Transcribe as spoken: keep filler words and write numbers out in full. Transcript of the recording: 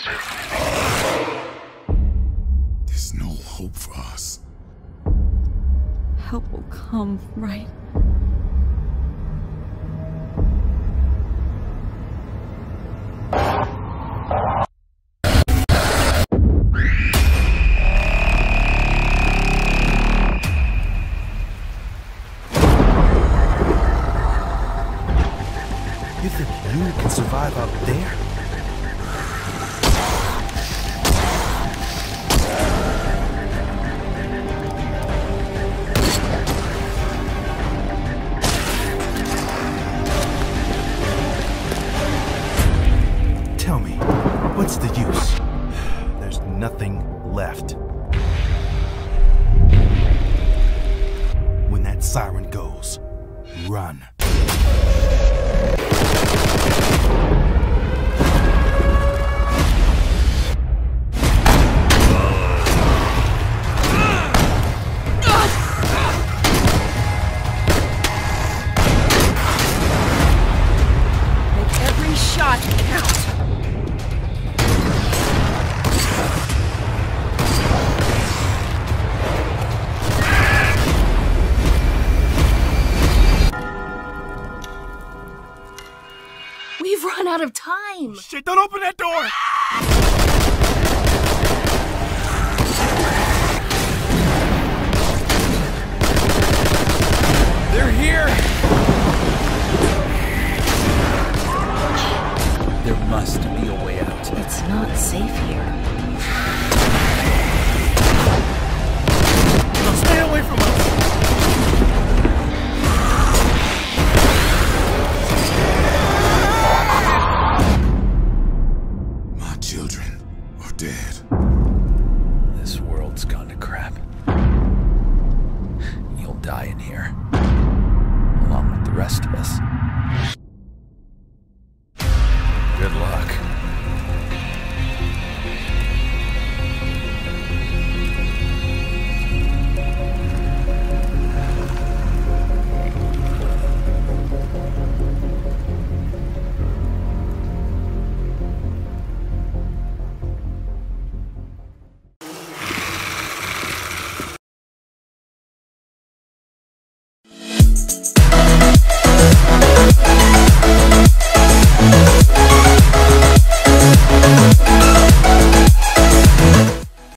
There's no hope for us. Help will come, right? You think you can survive out there? Tell me, what's the use? There's nothing left. When that siren goes, run. We've run out of time! Shit, don't open that door! They're here! There must be a way out. It's not safe here. Now stay away from us! Children are dead. This world's gone to crap. You'll die in here, along with the rest of us. Good luck.